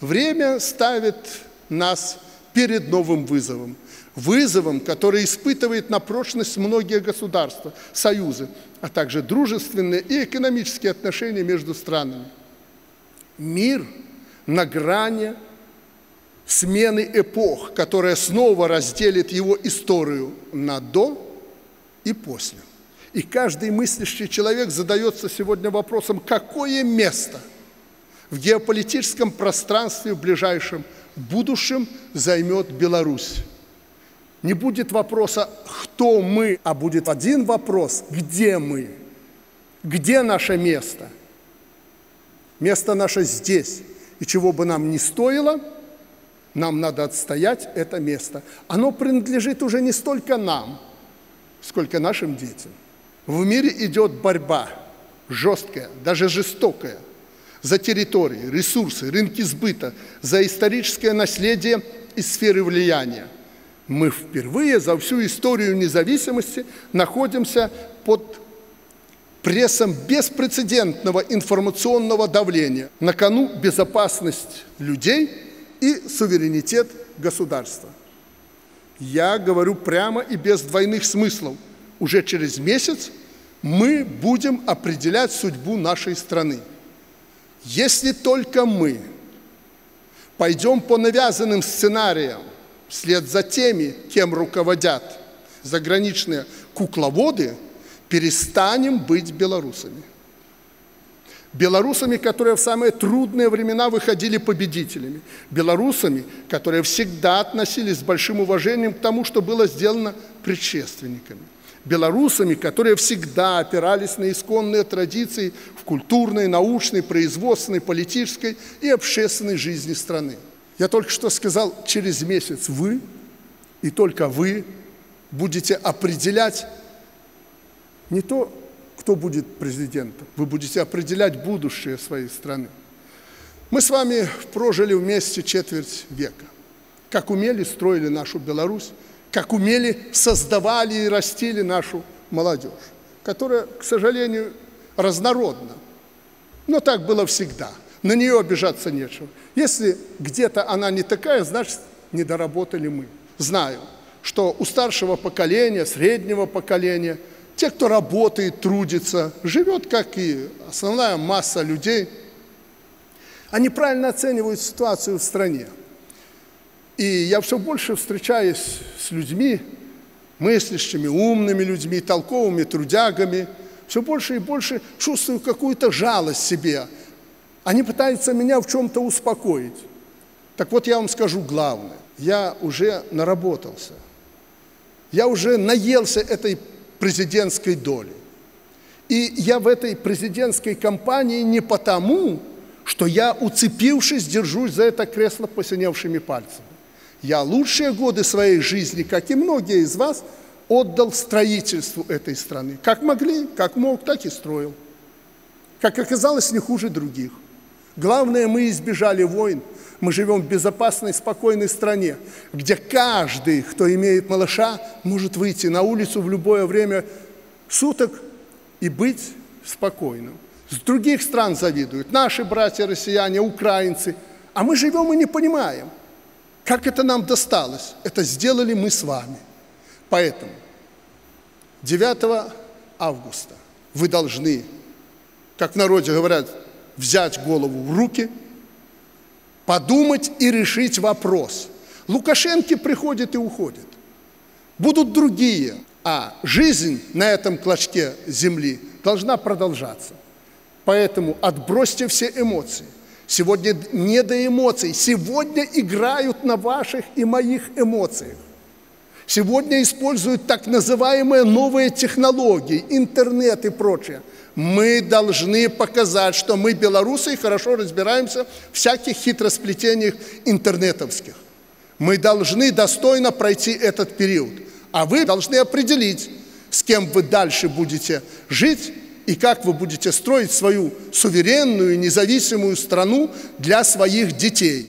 Время ставит нас перед новым вызовом. Вызовом, который испытывает на прочность многие государства, союзы, а также дружественные и экономические отношения между странами. Мир на грани смены эпох, которая снова разделит его историю на «до» и «после». И каждый мыслящий человек задается сегодня вопросом, какое место в геополитическом пространстве в ближайшем будущем займет Беларусь. Не будет вопроса, кто мы, а будет один вопрос, где мы, где наше место. Место наше здесь, и чего бы нам ни стоило, нам надо отстоять это место. Оно принадлежит уже не столько нам, сколько нашим детям. В мире идет борьба, жесткая, даже жестокая, за территории, ресурсы, рынки сбыта, за историческое наследие и сферы влияния. Мы впервые за всю историю независимости находимся под прессом беспрецедентного информационного давления. На кону безопасность людей и суверенитет государства. Я говорю прямо и без двойных смыслов. Уже через месяц мы будем определять судьбу нашей страны. Если только мы пойдем по навязанным сценариям, вслед за теми, кем руководят заграничные кукловоды, перестанем быть белорусами. Белорусами, которые в самые трудные времена выходили победителями. Белорусами, которые всегда относились с большим уважением к тому, что было сделано предшественниками. Белорусами, которые всегда опирались на исконные традиции в культурной, научной, производственной, политической и общественной жизни страны. Я только что сказал, через месяц вы, и только вы, будете определять не то, кто будет президентом, вы будете определять будущее своей страны. Мы с вами прожили вместе четверть века. Как умели, строили нашу Беларусь, как умели, создавали и растили нашу молодежь, которая, к сожалению, разнородна. Но так было всегда. На нее обижаться нечего. Если где-то она не такая, значит, не доработали мы. Знаю, что у старшего поколения, среднего поколения, те, кто работает, трудится, живет, как и основная масса людей, они правильно оценивают ситуацию в стране. И я все больше встречаюсь с людьми, мыслящими, умными людьми, толковыми трудягами, все больше и больше чувствую какую-то жалость себе. Они пытаются меня в чем-то успокоить. Так вот, я вам скажу главное. Я уже наработался. Я уже наелся этой президентской доли. И я в этой президентской кампании не потому, что я, уцепившись, держусь за это кресло посиневшими пальцами. Я лучшие годы своей жизни, как и многие из вас, отдал строительству этой страны. Как могли, как мог, так и строил. Как оказалось, не хуже других. Главное, мы избежали войн. Мы живем в безопасной, спокойной стране, где каждый, кто имеет малыша, может выйти на улицу в любое время суток и быть спокойным. С других стран завидуют наши братья-россияне, украинцы. А мы живем и не понимаем, как это нам досталось. Это сделали мы с вами. Поэтому 9 августа вы должны, как в народе говорят, взять голову в руки, подумать и решить вопрос. Лукашенко приходит и уходит. Будут другие, а жизнь на этом клочке земли должна продолжаться. Поэтому отбросьте все эмоции. Сегодня не до эмоций. Сегодня играют на ваших и моих эмоциях. Сегодня используют так называемые новые технологии, интернет и прочее. Мы должны показать, что мы, белорусы, и хорошо разбираемся в всяких хитросплетениях интернетовских. Мы должны достойно пройти этот период. А вы должны определить, с кем вы дальше будете жить и как вы будете строить свою суверенную, независимую страну для своих детей.